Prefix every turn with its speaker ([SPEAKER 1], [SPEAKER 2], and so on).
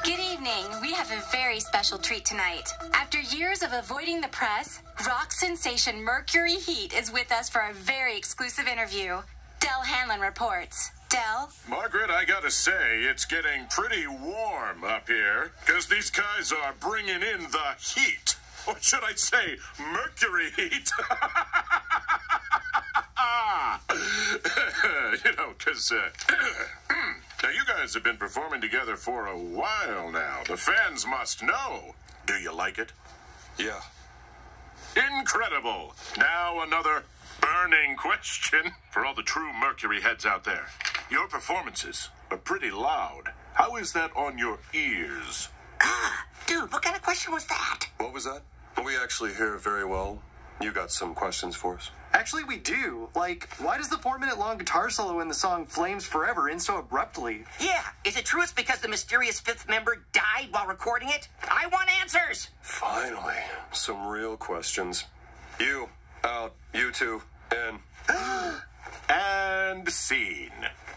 [SPEAKER 1] Good evening. We have a very special treat tonight. After years of avoiding the press, rock sensation Mercury Heat is with us for a very exclusive interview. Del Hanlon reports. Del?
[SPEAKER 2] Margaret, I gotta say, it's getting pretty warm up here, because these guys are bringing in the heat. Or should I say, Mercury Heat? Because, now you guys have been performing together for a while now. The fans must know. Do you like it?
[SPEAKER 3] Yeah.
[SPEAKER 2] Incredible. Now another burning question for all the true Mercury heads out there. Your performances are pretty loud. How is that on your ears?
[SPEAKER 4] Dude, what kind of question was that?
[SPEAKER 3] What was that? Well, we actually hear very well. You got some questions for us?
[SPEAKER 5] Actually, we do. Like, why does the 4-minute-long guitar solo in the song Flames Forever end so abruptly?
[SPEAKER 4] Yeah, is it true it's because the mysterious fifth member died while recording it? I want answers!
[SPEAKER 3] Finally, some real questions. You, out, you two, in.
[SPEAKER 2] And scene.